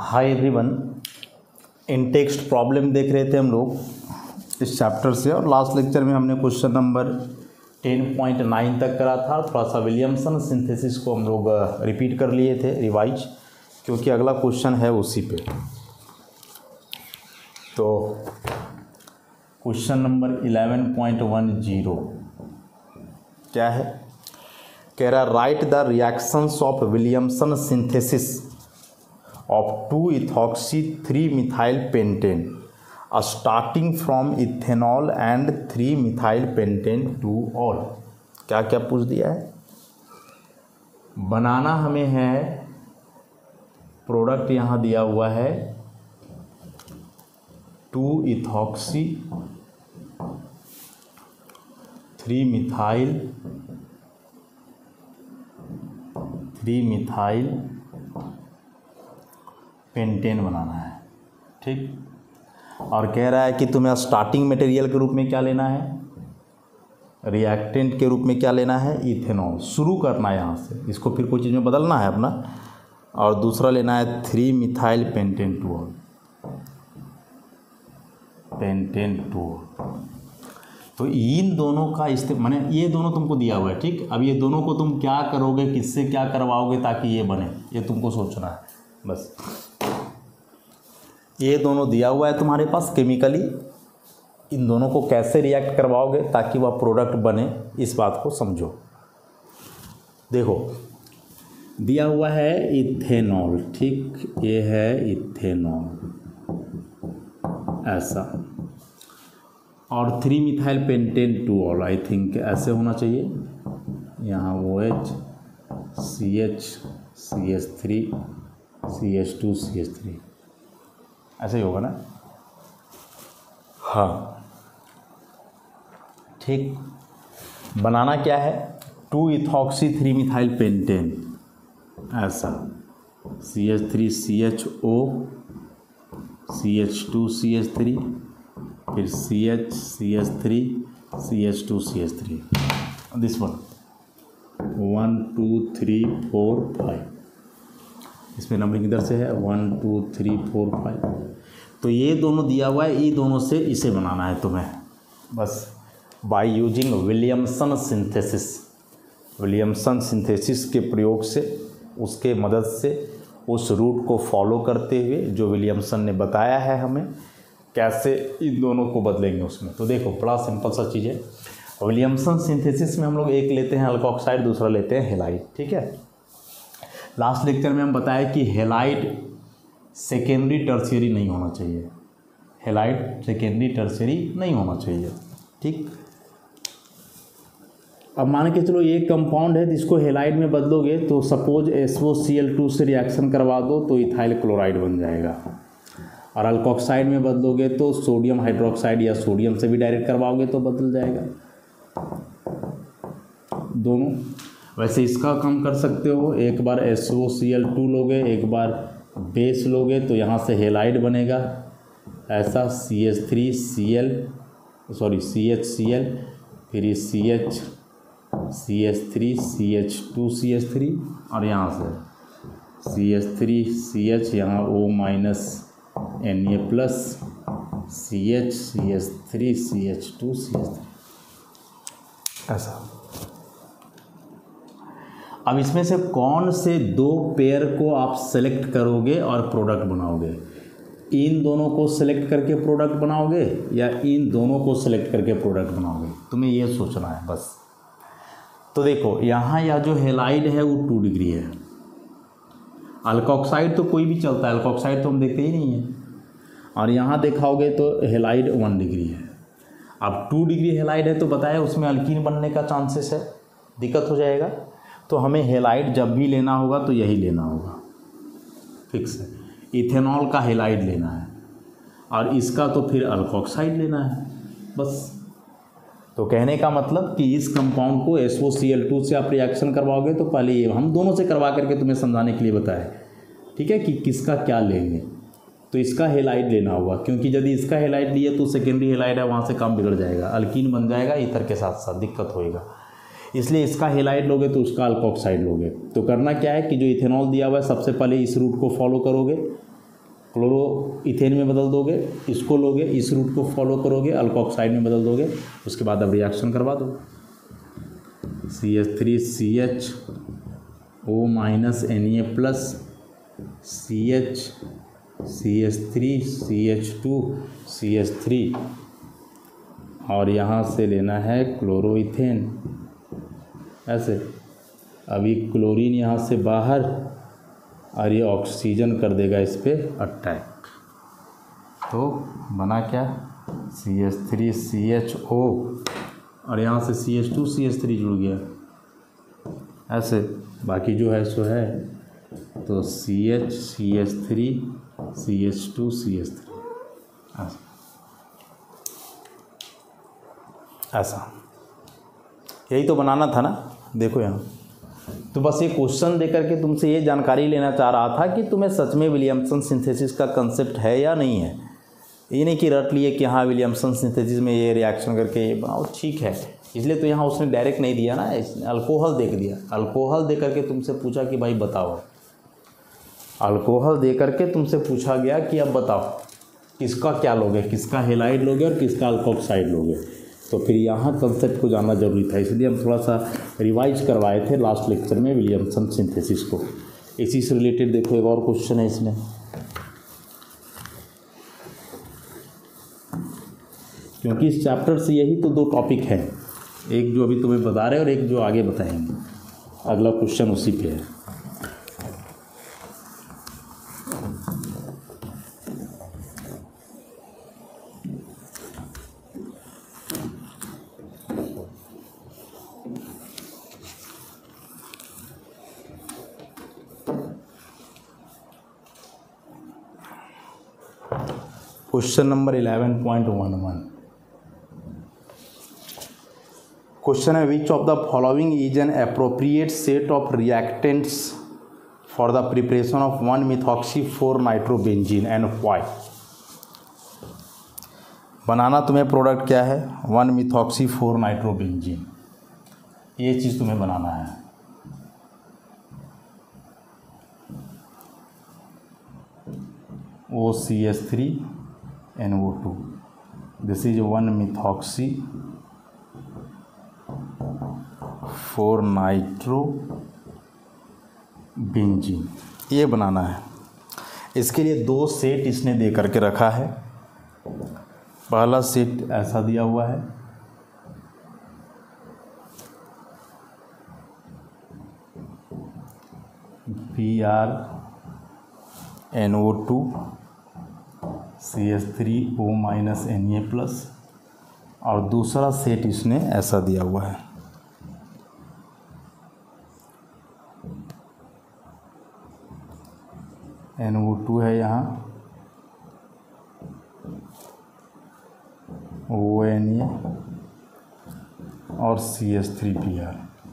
Hi everyone, in text problem देख रहे थे हम लोग इस चैप्टर से, और लास्ट लेक्चर में हमने क्वेश्चन नंबर 10.9 तक करा था। थोड़ा सा विलियमसन सिंथेसिस को हम लोग रिपीट कर लिए थे, रिवाइज, क्योंकि अगला क्वेश्चन है उसी पे। तो क्वेश्चन नंबर 11.10 क्या है? कह रहा right the reactions of Williamson synthesis of 2-ethoxy 3-methyl pentane starting from ethanol and 3-methyl pentane 2-ol। क्या क्या पूछ दिया है? बनाना हमें है, प्रोडक्ट यहाँ दिया हुआ है 2-ethoxy 3-methyl पेंटेन बनाना है, ठीक। और कह रहा है कि तुम्हें स्टार्टिंग मटेरियल के रूप में क्या लेना है, रिएक्टेंट के रूप में क्या लेना है, इथेनॉल। शुरू करना है यहाँ से, इसको फिर कोई चीज़ में बदलना है अपना। और दूसरा लेना है 3-methyl pentane 2-ol, pentane 2-ol। तो इन दोनों का माने ये दोनों तुमको दिया हुआ है, ठीक। अब ये दोनों को तुम क्या करोगे, किससे क्या करवाओगे ताकि ये बने, ये तुमको सोचना है बस। ये दोनों दिया हुआ है तुम्हारे पास केमिकली, इन दोनों को कैसे रिएक्ट करवाओगे ताकि वह प्रोडक्ट बने, इस बात को समझो। देखो दिया हुआ है इथेनॉल, ठीक, ये है इथेनॉल ऐसा, और 3-methyl pentane 2-ol, I think ऐसे होना चाहिए। यहाँ OH CH CH3 CH2 CH3 ऐसे ही होगा ना, हाँ ठीक। बनाना क्या है, 2-ethoxy 3-methyl pentane ऐसा, CH3 CHO CH2 CH3 फिर CH CH3 CH2 CH3, this one 1 2 3 4 5, इसमें नंबरिंग इधर से है 1 2 3 4 5। तो ये दोनों दिया हुआ है, ये दोनों से इसे बनाना है तुम्हें बस, by using Williamson synthesis. Williamson synthesis के प्रयोग से, उसके मदद से, उस रूट को फॉलो करते हुए जो विलियमसन ने बताया है हमें, कैसे इन दोनों को बदलेंगे उसमें। तो देखो बड़ा सिंपल सा चीज़ है। विलियमसन सिंथेसिस में हम लोग एक लेते हैं अल्कोक्साइड, दूसरा लेते हैं हेलाइड, ठीक है। लास्ट लेक्चर में हम बताया कि हेलाइड सेकेंडरी टर्शियरी नहीं होना चाहिए, हेलाइड सेकेंडरी टर्शियरी नहीं होना चाहिए, ठीक। अब मान के चलो ये कंपाउंड है, जिसको हेलाइड में बदलोगे तो सपोज SOCl2 से रिएक्शन करवा दो तो इथाइल क्लोराइड बन जाएगा, और अल्कोक्साइड में बदलोगे तो सोडियम हाइड्रोक्साइड या सोडियम से भी डायरेक्ट करवाओगे तो बदल जाएगा दोनों। वैसे इसका काम कर सकते हो, एक बार SOCl2 लोगे, एक बार बेस लोगे तो यहाँ से हेलाइड बनेगा ऐसा, CH3Cl CHCl, फिर CH CH3 CH2 CH3, और यहाँ से CH3CH, यहाँ O- Na+ CH CH3 CH2 CH3 ऐसा। अब इसमें से कौन से दो पेयर को आप सेलेक्ट करोगे और प्रोडक्ट बनाओगे? इन दोनों को सेलेक्ट करके प्रोडक्ट बनाओगे या इन दोनों को सेलेक्ट करके प्रोडक्ट बनाओगे, तुम्हें ये सोचना है बस। तो देखो यहाँ या जो हेलाइड है वो 2 डिग्री है, अल्कोक्साइड तो कोई भी चलता है, अल्कोक्साइड तो हम देखते ही नहीं है, और यहाँ देखाओगे तो हेलाइड 1 डिग्री है। अब 2 डिग्री हेलाइड है तो बताया उसमें अल्कीन बनने का चांसेस है, दिक्कत हो जाएगा। तो हमें हेलाइड जब भी लेना होगा तो यही लेना होगा, फिक्स है। इथेनॉल का हेलाइड लेना है और इसका तो फिर अल्कोक्साइड लेना है बस। तो कहने का मतलब कि इस कंपाउंड को SOCl2 से आप रिएक्शन करवाओगे तो पहले ये हम दोनों से करवा करके तुम्हें समझाने के लिए बताया, ठीक है, कि किसका क्या लेंगे। तो इसका हेलाइड लेना होगा, क्योंकि यदि इसका हेलाइड लिए तो सेकेंडरी हेलाइड है वहाँ से काम बिगड़ जाएगा, अल्कीन बन जाएगा ईथर के साथ साथ, दिक्कत होएगा। इसलिए इसका हेलाइड लोगे तो उसका अल्कोक्साइड लोगे। तो करना क्या है कि जो इथेनॉल दिया हुआ है सबसे पहले इस रूट को फॉलो करोगे, क्लोरो इथेन में बदल दोगे, इसको लोगे, इस रूट को फॉलो करोगे, अल्कोक्साइड में बदल दोगे, उसके बाद अब रिएक्शन करवा दो। CH3CHO minus Na plus CH3CH2CH3 और यहाँ से लेना है क्लोरोइथेन। ऐसे अभी क्लोरीन यहाँ से बाहर और ये ऑक्सीजन कर देगा इस पर अटैक, तो बना क्या CH3CHO और यहाँ से CH2CH3 जुड़ गया। ऐसे बाकी जो है सो है, तो CH3CH2CH3 ऐसा यही तो बनाना था ना। देखो यहाँ तो बस ये क्वेश्चन दे करके तुमसे ये जानकारी लेना चाह रहा था कि तुम्हें सच में विलियमसन सिंथेसिस का कंसेप्ट है या नहीं है। ये नहीं कि रट लिए कि हाँ विलियमसन सिंथेसिस में ये रिएक्शन करके ये बनाओ, ठीक है। इसलिए तो यहाँ उसने डायरेक्ट नहीं दिया ना, अल्कोहल देख दिया। अल्कोहल दे करके तुमसे पूछा कि भाई बताओ, अल्कोहल दे करके तुमसे पूछा गया कि अब बताओ किसका क्या लोगे, किसका हेलाइड लोगे और किसका अल्कोक्साइड लोगे। तो फिर यहाँ कंसेप्ट को जानना जरूरी था, इसलिए हम थोड़ा सा रिवाइज करवाए थे लास्ट लेक्चर में विलियमसन सिंथेसिस को। इसी से रिलेटेड देखो एक और क्वेश्चन है इसमें, क्योंकि इस चैप्टर से यही तो 2 टॉपिक हैं, एक जो अभी तुम्हें बता रहे हैं और एक जो आगे बताएंगे। अगला क्वेश्चन उसी पे है। क्वेश्चन नंबर 11.11 क्वेश्चन है, which of the following is an appropriate set of reactants for the preparation of 1-methoxy-4-nitroबेंजीन एंड व्हाई। बनाना तुम्हें प्रोडक्ट क्या है, 1-methoxy-4-nitroबेंजीन, ये चीज़ तुम्हें बनाना है। OCH3NO2, दिस इज 1-methoxy-4-nitroबेंजीन, ये बनाना है। इसके लिए 2 सेट इसने दे करके रखा है। पहला सेट ऐसा दिया हुआ है, BrNO2 CH3O minus Na plus, और दूसरा सेट इसने ऐसा दिया हुआ है, NO2 है यहाँ, ONA और CH3Br।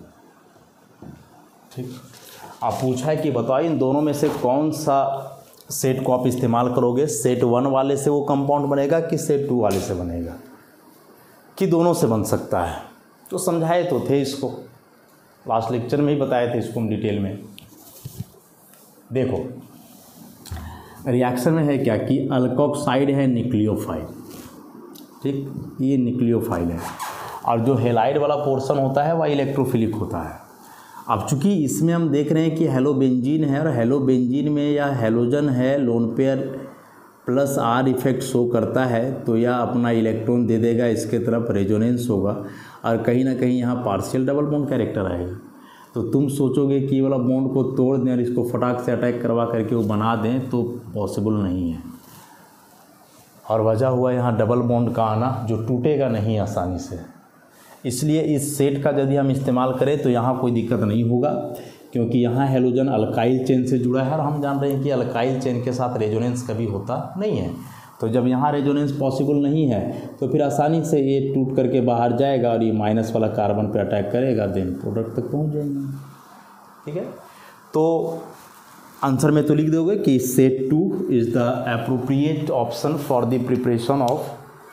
ठीक, आप पूछा है कि बताओ इन दोनों में से कौन सा सेट को आप इस्तेमाल करोगे, सेट 1 वाले से वो कंपाउंड बनेगा कि सेट 2 वाले से बनेगा, कि दोनों से बन सकता है। तो समझाए तो थे इसको, लास्ट लेक्चर में ही बताए थे इसको हम डिटेल में। देखो रिएक्शन में है क्या कि अल्कोक्साइड है न्यूक्लियोफाइल, ठीक, ये न्यूक्लियोफाइल है, और जो हेलाइड वाला पोर्शन होता है वह इलेक्ट्रोफिलिक होता है। अब चूंकि इसमें हम देख रहे हैं कि हेलोबेंजीन है, और हेलोबेंजीन में या हेलोजन है, lone pair plus R effect show करता है, तो यह अपना इलेक्ट्रॉन दे देगा, इसके तरफ रेजोनेंस होगा, और कहीं ना कहीं यहाँ पार्शियल डबल बॉन्ड कैरेक्टर आएगा। तो तुम सोचोगे कि ये वाला बॉन्ड को तोड़ दें और इसको फटाक से अटैक करवा करके वो बना दें, तो पॉसिबल नहीं है। और वजह हुआ यहाँ डबल बॉन्ड का आना, जो टूटेगा नहीं आसानी से। इसलिए इस सेट का यदि हम इस्तेमाल करें तो यहाँ कोई दिक्कत नहीं होगा, क्योंकि यहाँ हेलोजन अल्काइल चेन से जुड़ा है, और हम जान रहे हैं कि अल्काइल चेन के साथ रेजोनेंस कभी होता नहीं है। तो जब यहाँ रेजोनेंस पॉसिबल नहीं है तो फिर आसानी से ये टूट करके बाहर जाएगा और ये माइनस वाला कार्बन पे अटैक करेगा, देन प्रोडक्ट तक पहुँच जाएंगे। ठीक है, तो आंसर में तो लिख दोगे कि set 2 is the appropriate option for the preparation of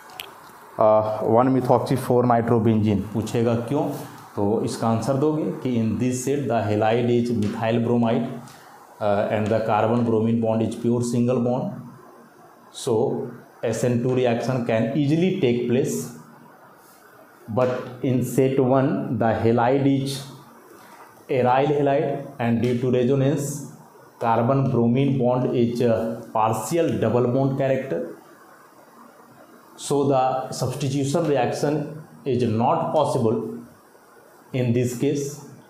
1-methoxy-4-nitroबेंजीन। पूछेगा क्यों, तो इसका आंसर दोगे कि in this set the halide is methyl bromide and the carbon bromine bond is pure single bond, So SN2 reaction can easily take place, but in set 1 the halide is aryl halide, and due to resonance carbon bromine bond is a partial double bond character, so the substitution reaction is not possible in this case.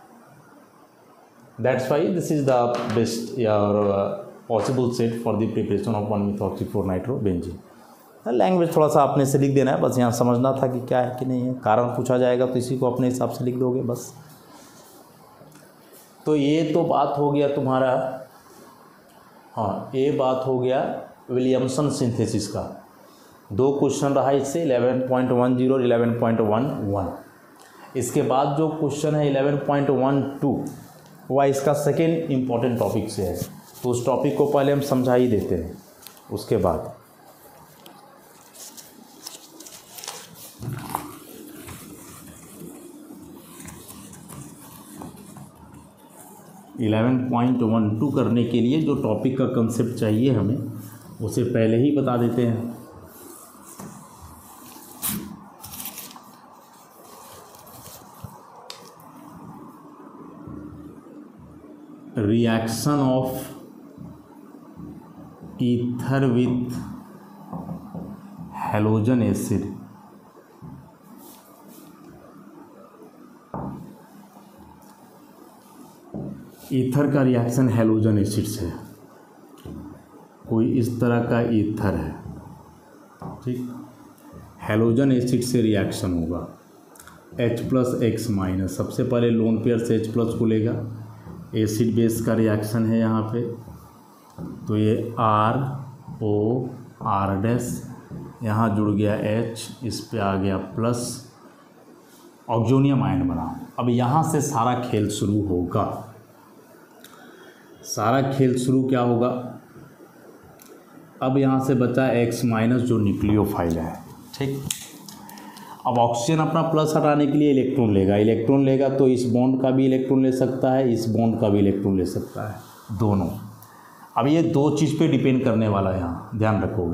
That's why this is the best possible set for the preparation of 1-methoxy-4-nitrobenzene. Language थोड़ा सा अपने से लिख देना है, बस यहाँ समझना था कि क्या है कि नहीं है। कारण पूछा जाएगा तो इसी को अपने हिसाब से लिख दोगे बस। तो ये तो बात हो गया तुम्हारा, हाँ ये बात हो गया विलियमसन सिंथेसिस का। 2 क्वेश्चन रहा इससे 11.10 और 11.11। इसके बाद जो क्वेश्चन है 11.12 वह इसका सेकेंड इम्पॉर्टेंट टॉपिक से है, तो उस टॉपिक को पहले हम समझा ही देते हैं। उसके बाद 11.12 करने के लिए जो टॉपिक का कंसेप्ट चाहिए हमें उसे पहले ही बता देते हैं। Reaction of ether with halogen acid. Ether का रिएक्शन हैलोजन एसिड से, कोई इस तरह का ईथर है, ठीक, हैलोजन एसिड से रिएक्शन होगा H+X-। सबसे पहले लोन पेयर से H+ को लेगा, एसिड बेस का रिएक्शन है यहाँ पे, तो ये ROR-, यहाँ जुड़ गया H, इस पे आ गया प्लस, ऑक्सोनियम आयन बना। अब यहाँ से सारा खेल शुरू होगा। सारा खेल शुरू क्या होगा, अब यहाँ से बचा X- जो न्यूक्लियोफाइल है, ठीक। अब ऑक्सीजन अपना प्लस हटाने के लिए इलेक्ट्रॉन लेगा, इलेक्ट्रॉन लेगा तो इस बॉन्ड का भी इलेक्ट्रॉन ले सकता है, इस बॉन्ड का भी इलेक्ट्रॉन ले सकता है, दोनों। अब ये 2 चीज़ पे डिपेंड करने वाला है, यहाँ ध्यान रखोगे।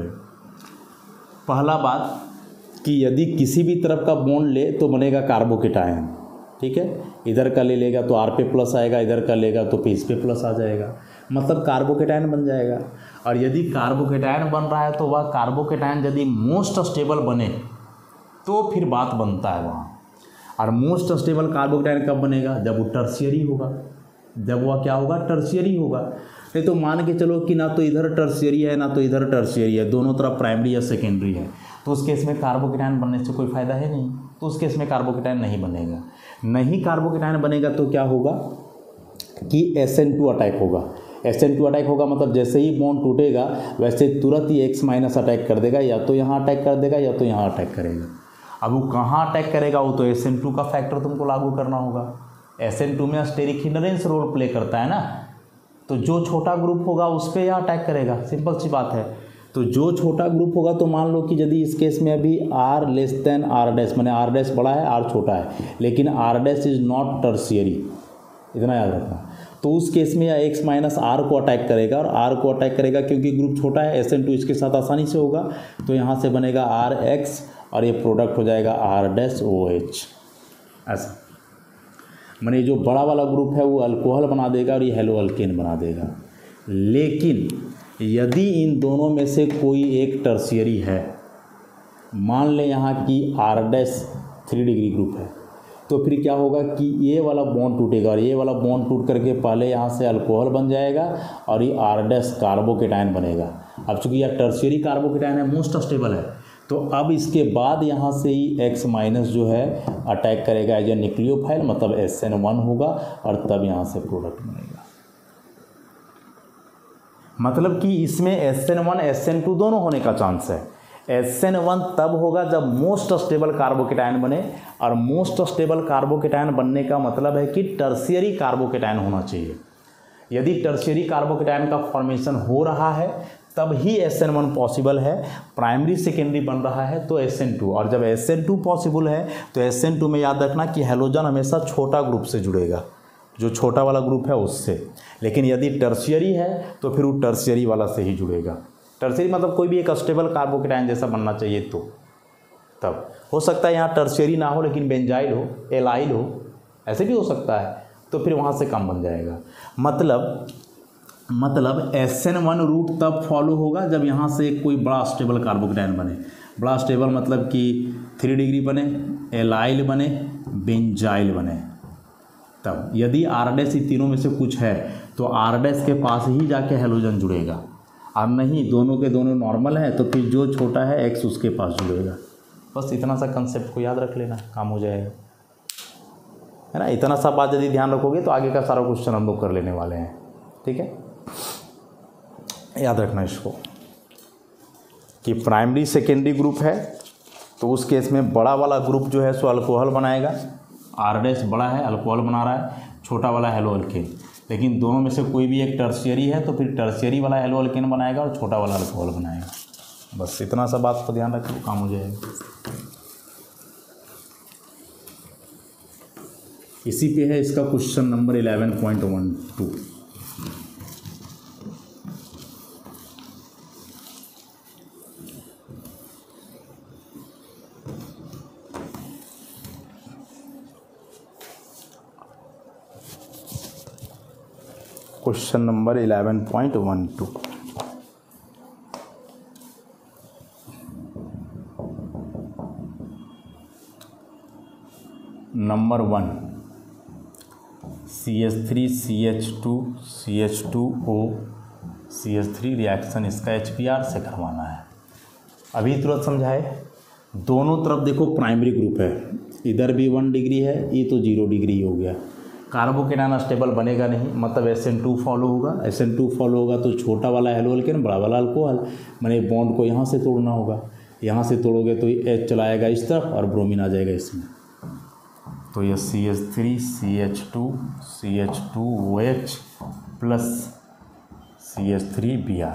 पहला बात कि यदि किसी भी तरफ का बॉन्ड ले तो बनेगा कार्बोकेटायन, ठीक है। इधर का ले लेगा तो R पे प्लस आएगा, इधर का लेगा तो पे इस पे प्लस आ जाएगा, मतलब कार्बोकेटायन बन जाएगा। और यदि कार्बोकेटायन बन रहा है तो वह कार्बोकेटायन यदि मोस्ट स्टेबल बने तो फिर बात बनता है वहाँ। और मोस्ट स्टेबल कार्बोकेटायन कब बनेगा, जब वो टर्शियरी होगा, जब वह क्या होगा, टर्शियरी होगा। नहीं तो मान के चलो कि ना तो इधर टर्शियरी है ना तो इधर टर्शियरी है, दोनों तरफ प्राइमरी या सेकेंडरी है, तो उस केस में कार्बोकेटायन बनने से कोई फ़ायदा है नहीं, तो उस केस में कार्बोकेटायन नहीं बनेगा। नहीं कार्बोकेटायन बनेगा तो क्या होगा कि SN2 अटैक होगा। SN2 अटैक होगा मतलब जैसे ही बॉन्ड टूटेगा वैसे तुरंत ही X- अटैक कर देगा, या तो यहाँ अटैक कर देगा या तो यहाँ अटैक करेगा। अब वो कहाँ अटैक करेगा, वो तो SN2 का फैक्टर तुमको लागू करना होगा। SN2 में स्टेरिक हिंड्रेंस रोल प्ले करता है ना, तो जो छोटा ग्रुप होगा उस पर यह अटैक करेगा, सिंपल सी बात है। तो जो छोटा ग्रुप होगा, तो मान लो कि यदि इस केस में अभी R लेस देन R', मैंने R' बड़ा है R छोटा है, लेकिन R' इज़ नॉट टर्शियरी, इतना याद रखना। तो उस केस में यह X- R को अटैक करेगा, और R को अटैक करेगा क्योंकि ग्रुप छोटा है, SN2 इसके साथ आसानी से होगा, तो यहाँ से बनेगा RX और ये प्रोडक्ट हो जाएगा R'OH। ऐसा माने जो बड़ा वाला ग्रुप है वो अल्कोहल बना देगा और ये हेलो अल्केन बना देगा। लेकिन यदि इन दोनों में से कोई एक टर्शियरी है, मान लें यहाँ की R' 3 डिग्री ग्रुप है, तो फिर क्या होगा कि ये वाला बॉन्ड टूटेगा और ये वाला बॉन्ड टूट करके पहले यहाँ से अल्कोहल बन जाएगा और ये R' कार्बोकेटायन बनेगा। अब चूँकि यह टर्शियरी कार्बोकेटायन है, मोस्ट स्टेबल है, तो अब इसके बाद यहाँ से ही X- जो है अटैक करेगा एज ए न्यूक्लियोफाइल, मतलब SN1 होगा और तब यहाँ से प्रोडक्ट बनेगा। मतलब कि इसमें SN1 SN2 दोनों होने का चांस है। SN1 तब होगा जब मोस्ट स्टेबल कार्बोकेटायन बने, और मोस्ट स्टेबल कार्बोकेटायन बनने का मतलब है कि टर्शियरी कार्बोकेटायन होना चाहिए। यदि टर्शियरी कार्बोकेटायन का फॉर्मेशन हो रहा है तब ही SN1 पॉसिबल है, प्राइमरी सेकेंडरी बन रहा है तो SN2, और जब SN2 पॉसिबल है तो SN2 में याद रखना कि हैलोजन हमेशा छोटा ग्रुप से जुड़ेगा, जो छोटा वाला ग्रुप है उससे। लेकिन यदि टर्शियरी है तो फिर वो टर्शियरी वाला से ही जुड़ेगा। टर्शियरी मतलब कोई भी एक स्टेबल कार्बोकेटायन जैसा बनना चाहिए तो तब हो सकता है यहाँ टर्शियरी ना हो लेकिन बेंजाइल हो, एलाइल हो, ऐसे भी हो सकता है, तो फिर वहाँ से कम बन जाएगा। मतलब SN1 रूट तब फॉलो होगा जब यहाँ से कोई बड़ा स्टेबल कार्बोकेटायन बने। बड़ा स्टेबल मतलब कि 3 डिग्री बने, एलाइल बने, बेंजाइल बने। तब यदि R' इन तीनों में से कुछ है तो R' के पास ही जाके हैलोजन जुड़ेगा, और नहीं दोनों के दोनों नॉर्मल है तो फिर जो छोटा है X उसके पास जुड़ेगा। बस इतना सा कंसेप्ट को याद रख लेना, काम हो जाएगा, है ना। इतना सा बात यदि ध्यान रखोगे तो आगे का सारा क्वेश्चन हम लोग कर लेने वाले हैं, ठीक है। याद रखना इसको कि प्राइमरी सेकेंडरी ग्रुप है तो उस केस में बड़ा वाला ग्रुप जो है सो अल्कोहल बनाएगा, R' बड़ा है अल्कोहल बना रहा है, छोटा वाला हेलो अल्केन। लेकिन दोनों में से कोई भी एक टर्शियरी है तो फिर टर्शियरी वाला हेलो अल्केन बनाएगा और छोटा वाला अल्कोहल बनाएगा। बस इतना सा बात को ध्यान रखो, काम हो जाएगा। इसी पे है इसका question number 11.12। Question number 11.12। Number 1 CH3 CH2 CH2O CH3 reaction इसका HBr से करवाना है। अभी तुरंत समझाए, दोनों तरफ देखो प्राइमरी ग्रुप है, इधर भी 1 डिग्री है, ये तो 0 डिग्री हो गया। कार्बोकेटायन स्टेबल बनेगा नहीं, मतलब SN2 फॉलो होगा। SN2 फॉलो होगा तो छोटा वाला हेलो अल्केन बड़ा वाला अल्कोहल, मैंने बॉन्ड को यहाँ से तोड़ना होगा। यहाँ से तोड़ोगे तो H चलाएगा इस तरफ और ब्रोमीन आ जाएगा इसमें, तो ये CH3 CH2 CH2OH plus CH3Br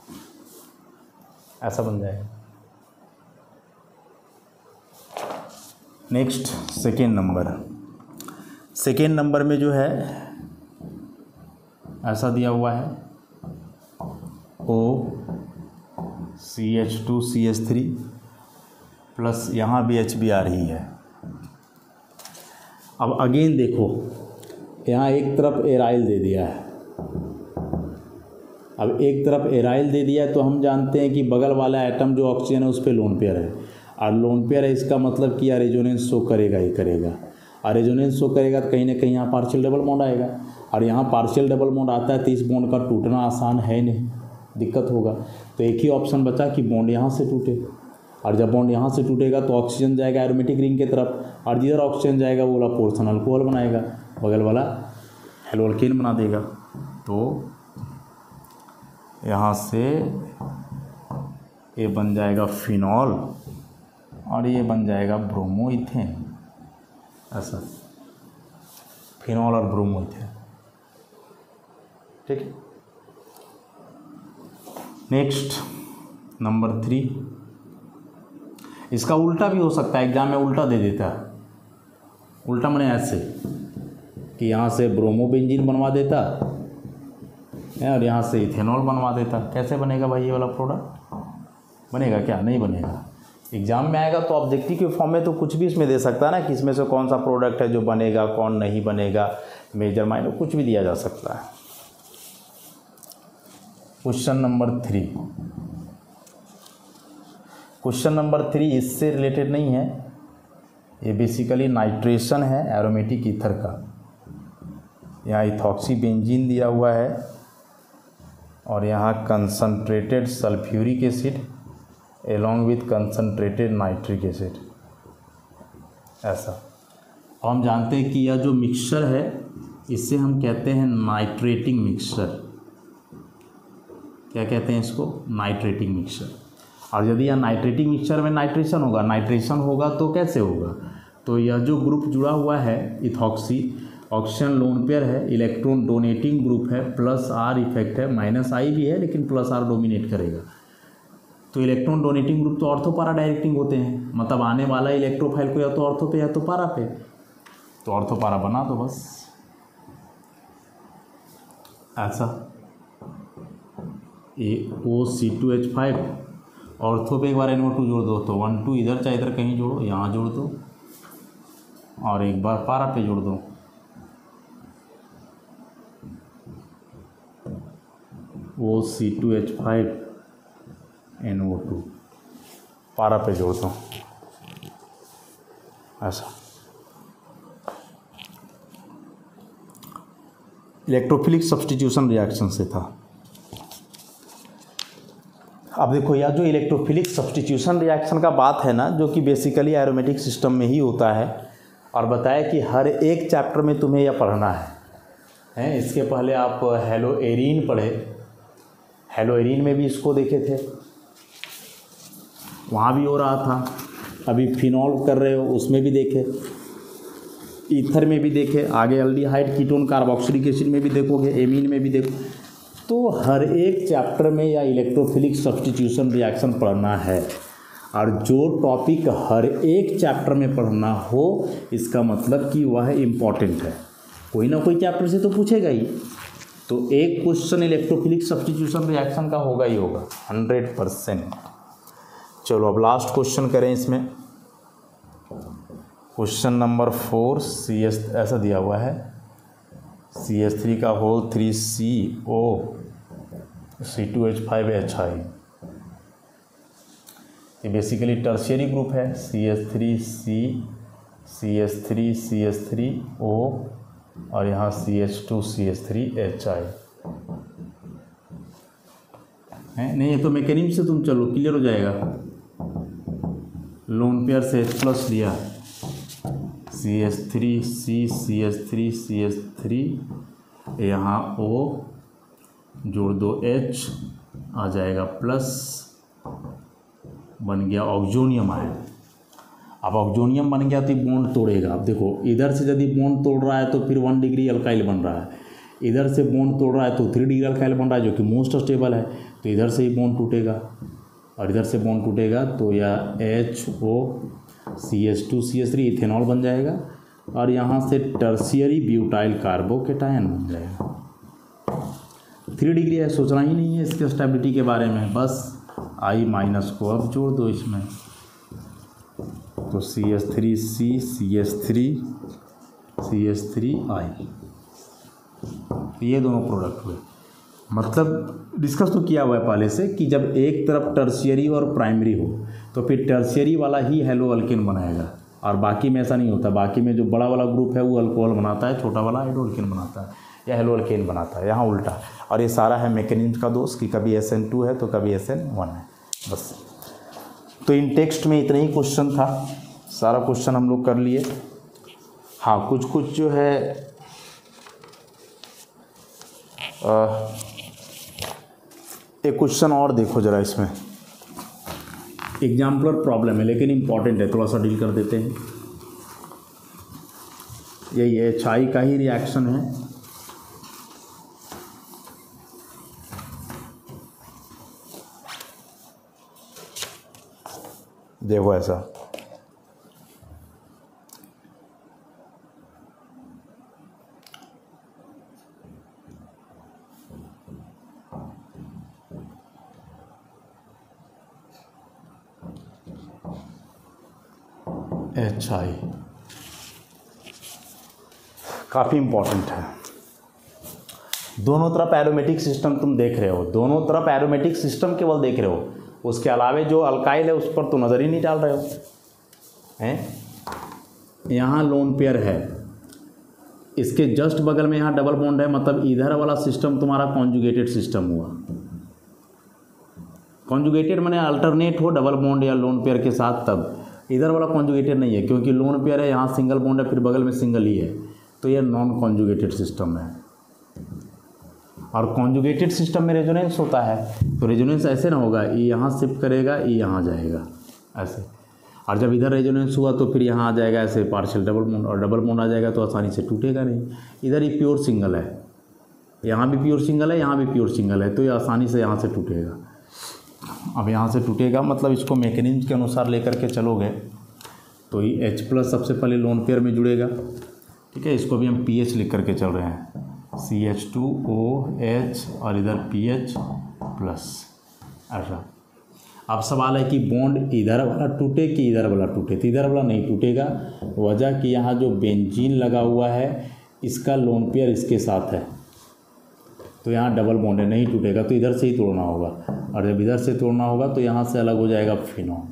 ऐसा बन जाएगा। नेक्स्ट सेकेंड नंबर में जो है ऐसा दिया हुआ है O CH2 CH3 प्लस यहाँ भी HBr ही है। अब अगेन देखो यहाँ एक तरफ एराइल दे दिया है, अब एक तरफ एराइल दे दिया है तो हम जानते हैं कि बगल वाला एटम जो ऑक्सीजन है उस पर लोन पेयर है, और लोन पेयर है इसका मतलब कि रेजोनेंस शो करेगा ही करेगा, और रेजोनेंस शो करेगा तो कहीं ना कहीं यहाँ पार्शियल डबल बॉन्ड आएगा, और यहाँ पार्शियल डबल बॉन्ड आता है तो इस बॉन्ड का टूटना आसान है नहीं, दिक्कत होगा। तो एक ही ऑप्शन बचा कि बॉन्ड यहाँ से टूटे, और जब बॉन्ड यहाँ से टूटेगा तो ऑक्सीजन जाएगा एरोमेटिक रिंग की तरफ, और जिधर ऑक्सीजन जाएगा वो वाला पोर्शन अल्कोहल बनाएगा, बगल वाला हेलो अल्केन बना देगा। तो यहाँ से ये बन जाएगा फिनॉल और ये बन जाएगा ब्रोमोइथेन, ऐसा फिनॉल और ब्रोमोइथेन, ठीक है। नेक्स्ट नंबर 3, इसका उल्टा भी हो सकता है, एग्जाम में उल्टा दे देता है। उल्टा मैंने ऐसे कि यहाँ से ब्रोमोबेंजीन बनवा देता और यहाँ से इथेनॉल बनवा देता। कैसे बनेगा भाई ये वाला प्रोडक्ट? बनेगा क्या? नहीं बनेगा। एग्जाम में आएगा तो ऑब्जेक्टिव के फॉर्म में तो कुछ भी इसमें दे सकता है ना कि इसमें से कौन सा प्रोडक्ट है जो बनेगा, कौन नहीं बनेगा, मेजर माइनर कुछ भी दिया जा सकता है। क्वेश्चन नंबर 3 इससे रिलेटेड नहीं है, ये बेसिकली नाइट्रेशन है एरोमेटिक ईथर का। यहाँ इथॉक्सी बेंजीन दिया हुआ है और यहाँ concentrated sulphuric acid along with concentrated nitric acid, ऐसा। अब हम जानते हैं कि यह जो मिक्सचर है इससे हम कहते हैं नाइट्रेटिंग मिक्सचर। क्या कहते हैं इसको? Nitrating mixture. और यदि यह नाइट्रेटिंग मिक्सचर में नाइट्रेशन होगा तो कैसे होगा? तो यह जो ग्रुप जुड़ा हुआ है इथॉक्सी, ऑक्सीजन लोन पेयर है, इलेक्ट्रॉन डोनेटिंग ग्रुप है, प्लस आर इफेक्ट है, माइनस आई भी है लेकिन प्लस आर डोमिनेट करेगा। तो इलेक्ट्रॉन डोनेटिंग ग्रुप तो ऑर्थो पारा डायरेक्टिंग होते हैं, मतलब आने वाला इलेक्ट्रोफाइल को या तो ऑर्थो पे या तो पारा पे, तो ऑर्थो पारा बना दो बस, ऐसा। AOC2H5 ऑर्थो पे एक बार NO2 जोड़ दो तो 1 2 इधर चाहे इधर कहीं जोड़ो, यहाँ जोड़ दो और एक बार पारा पे जोड़ दो। OC2H5 NO2 पारा पे जोड़ दो ऐसा। इलेक्ट्रोफिलिक सब्स्टिट्यूशन रिएक्शन से था। अब देखो यह जो इलेक्ट्रोफिलिक सब्स्टिट्यूशन रिएक्शन का बात है ना, जो कि बेसिकली एरोमेटिक सिस्टम में ही होता है, और बताया कि हर एक चैप्टर में तुम्हें यह पढ़ना है। इसके पहले आप हेलोएरीन पढ़े, हेलोएरीन में भी इसको देखे थे, वहाँ भी हो रहा था। अभी फिनॉल कर रहे हो उसमें भी देखे, ईथर में भी देखे, आगे एल्डिहाइड कीटोन कार्बोक्सिलिक एसिड में भी देखोगे, एमीन में भी देखो। तो हर एक चैप्टर में या इलेक्ट्रोफिलिक सब्स्टिट्यूशन रिएक्शन पढ़ना है, और जो टॉपिक हर एक चैप्टर में पढ़ना हो इसका मतलब कि वह इम्पॉर्टेंट है, कोई ना कोई चैप्टर से तो पूछेगा ही। तो एक क्वेश्चन इलेक्ट्रोफिलिक सब्स्टिट्यूशन रिएक्शन का होगा ही होगा 100%। चलो अब लास्ट क्वेश्चन करें इसमें। क्वेश्चन नंबर 4 CS ऐसा दिया हुआ है, CH3 का होल 3CO C2H5HI। ये बेसिकली टर्शियरी ग्रुप है, CH3C CH3CH3O और यहाँ CH2CH3HI है। नहीं ये तो मैकेनिज्म से तुम चलो क्लियर हो जाएगा। लोन पेयर से H+ लिया, CH3C CH3 यहाँ O जोड़ दो H आ जाएगा प्लस, बन गया ऑक्सोनियम आयन। अब ऑक्सोनियम बन गया तो बॉन्ड तोड़ेगा। अब देखो इधर से यदि बॉन्ड तोड़ रहा है तो फिर 1 डिग्री अल्काइल बन रहा है, इधर से बॉन्ड तोड़ रहा है तो 3 डिग्री अल्काइल बन रहा है जो कि मोस्ट स्टेबल है, तो इधर से ही बॉन्ड टूटेगा और इधर से बॉन्ड टूटेगा तो यह HOCH2CH3 इथेनॉल बन जाएगा और यहाँ से टर्शियरी ब्यूटाइल कार्बोकेटायन बन जाएगा। 3 डिग्री है, सोचना ही नहीं है इसके स्टेबिलिटी के बारे में, बस I- को अब जोड़ दो इसमें, तो CH3C CH3I, ये दोनों प्रोडक्ट हुए। मतलब डिस्कस तो किया हुआ है पहले से कि जब एक तरफ टर्शियरी और प्राइमरी हो तो फिर टर्शियरी वाला ही हेलो अल्केन बनाएगा, और बाकी में ऐसा नहीं होता। बाकी में जो बड़ा वाला ग्रुप है वो अल्कोहल बनाता है, छोटा वाला हाइड्रो अल्केन बनाता है या हेलो अल्केन बनाता है, यहाँ उल्टा। और ये सारा है मैकेनिज्म का दोष कि कभी SN2 है तो कभी SN1 है, बस। तो इन टेक्स्ट में इतना ही क्वेश्चन था, सारा क्वेश्चन हम लोग कर लिए। हाँ कुछ जो है एक क्वेश्चन और देखो ज़रा, इसमें एग्जाम्पलर प्रॉब्लम है लेकिन इम्पॉर्टेंट है, थोड़ा सा डील कर देते हैं। यही HI का ही रिएक्शन है। देखो ऐसा, HI काफ़ी इम्पोर्टेंट है। दोनों तरफ एरोमेटिक सिस्टम तुम देख रहे हो, दोनों तरफ एरोमेटिक सिस्टम केवल देख रहे हो, उसके अलावे जो अल्काइल है उस पर तो नज़र ही नहीं डाल रहे हो हैं। यहाँ लोन पेयर है, इसके जस्ट बगल में यहाँ डबल बॉन्ड है, मतलब इधर वाला सिस्टम तुम्हारा कॉन्जुगेटेड सिस्टम हुआ। कॉन्जुगेटेड माने अल्टरनेट हो डबल बॉन्ड या लोन पेयर के साथ, तब इधर वाला कॉन्जुगेटेड नहीं है क्योंकि लोन पेयर है, यहाँ सिंगल बॉन्ड है, फिर बगल में सिंगल ही है, तो यह नॉन कॉन्जुगेटेड सिस्टम है। और कॉन्जुगेटेड सिस्टम में रेजोनेंस होता है, तो रेजोनेंस ऐसे ना होगा, ये यहाँ शिफ्ट करेगा, ये यहाँ जाएगा ऐसे, और जब इधर रेजोनेंस हुआ तो फिर यहाँ आ जाएगा ऐसे पार्शियल डबल बॉन्ड, और डबल बॉन्ड आ जाएगा तो आसानी से टूटेगा नहीं। इधर ही प्योर सिंगल है, यहाँ भी प्योर सिंगल है, यहाँ भी प्योर सिंगल है, तो ये आसानी से यहाँ से टूटेगा। अब यहाँ से टूटेगा मतलब इसको मैकेनिज्म के अनुसार लेकर के चलोगे तो ये H+ सबसे पहले लोन पेयर में जुड़ेगा, ठीक है। इसको भी हम PH लिख करके चल रहे हैं, CH2OH और इधर PH, प्लस ऐसा। अब सवाल है कि बॉन्ड इधर वाला टूटे कि इधर वाला टूटे, तो इधर वाला नहीं टूटेगा, वजह कि यहाँ जो बेंजीन लगा हुआ है इसका लोन पेयर इसके साथ है, तो यहाँ डबल बॉन्ड है, नहीं टूटेगा, तो इधर से ही तोड़ना होगा, और जब इधर से तोड़ना होगा तो यहाँ से अलग हो जाएगा फिनॉल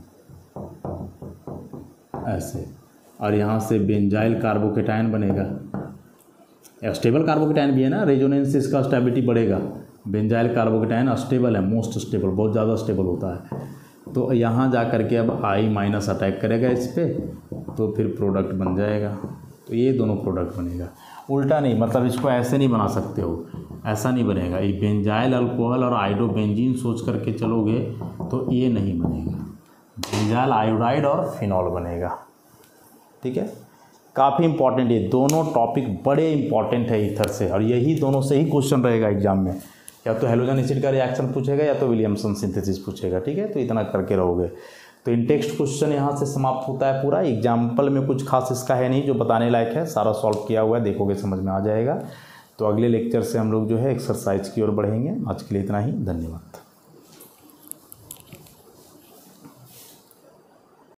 ऐसे, और यहाँ से बेंजाइल कार्बोकेटायन बनेगा। स्टेबल कार्बोकेटायन भी है ना, रेजोनेंस से इसका स्टेबिलिटी बढ़ेगा। बेंजाइल कार्बोकेटायन स्टेबल है, मोस्ट स्टेबल, बहुत ज़्यादा स्टेबल होता है। तो यहाँ जा कर के अब आई माइनस अटैक करेगा इस पर, तो फिर प्रोडक्ट बन जाएगा, तो ये दोनों प्रोडक्ट बनेगा। उल्टा नहीं, मतलब इसको ऐसे नहीं बना सकते हो, ऐसा नहीं बनेगा। ये बेंजाइल अल्कोहल और आयोडोबेंजीन सोच करके चलोगे तो ये नहीं बनेगा, बेंजाइल आयोडाइड और फिनॉल बनेगा। ठीक है, काफ़ी इंपॉर्टेंट, ये दोनों टॉपिक बड़े इंपॉर्टेंट है ईथर से, और यही दोनों से ही क्वेश्चन रहेगा एग्जाम में, या तो हेलोजन एसिड का रिएक्शन पूछेगा या तो विलियमसन सिंथेसिस पूछेगा। ठीक है, तो इतना करके रहोगे। तो इन टेक्स्ट क्वेश्चन यहाँ से समाप्त होता है पूरा। एग्जाम्पल में कुछ खास इसका है नहीं जो बताने लायक है, सारा सॉल्व किया हुआ है, देखोगे समझ में आ जाएगा। तो अगले लेक्चर से हम लोग जो है एक्सरसाइज की ओर बढ़ेंगे। आज के लिए इतना ही, धन्यवाद।